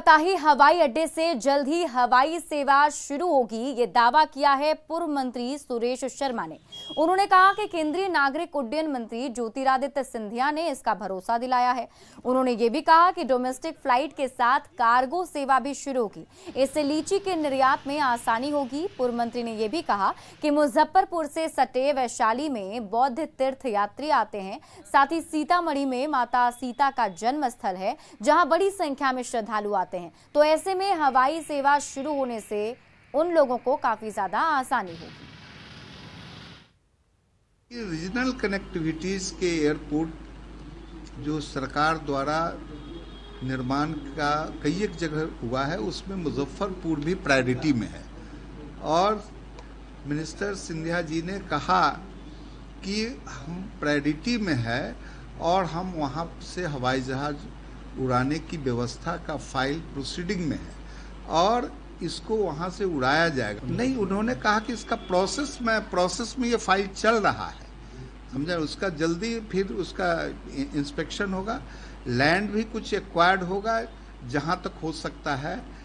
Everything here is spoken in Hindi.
फताही हवाई अड्डे से जल्द ही हवाई सेवा शुरू होगी, ये दावा किया है पूर्व मंत्री सुरेश शर्मा ने। उन्होंने कहा कि केंद्रीय नागरिक उड्डयन मंत्री ज्योतिरादित्य सिंधिया ने इसका भरोसा दिलाया है। उन्होंने ये भी कहा कि डोमेस्टिक फ्लाइट के साथ कार्गो सेवा भी शुरू होगी, इससे लीची के निर्यात में आसानी होगी। पूर्व मंत्री ने यह भी कहा कि मुजफ्फरपुर से सटे वैशाली में बौद्ध तीर्थ यात्री आते हैं, साथ ही सीतामढ़ी में माता सीता का जन्म स्थल है, जहां बड़ी संख्या में श्रद्धालु आते हैं। तो ऐसे में हवाई सेवा शुरू होने से उन लोगों को काफी ज्यादा आसानी होगी। रीजनल कनेक्टिविटीज के एयरपोर्ट जो सरकार द्वारा निर्माण का कई एक जगह हुआ है, उसमें मुजफ्फरपुर भी प्रायोरिटी में है। और मिनिस्टर सिंधिया जी ने कहा कि हम प्रायोरिटी में है और हम वहाँ से हवाई जहाज उड़ाने की व्यवस्था का फाइल प्रोसीडिंग में है और इसको वहाँ से उड़ाया जाएगा। नहीं, उन्होंने कहा कि इसका प्रोसेस में ये फाइल चल रहा है, समझा। उसका जल्दी फिर उसका इंस्पेक्शन होगा, लैंड भी कुछ एक्वायर्ड होगा, जहाँ तक हो सकता है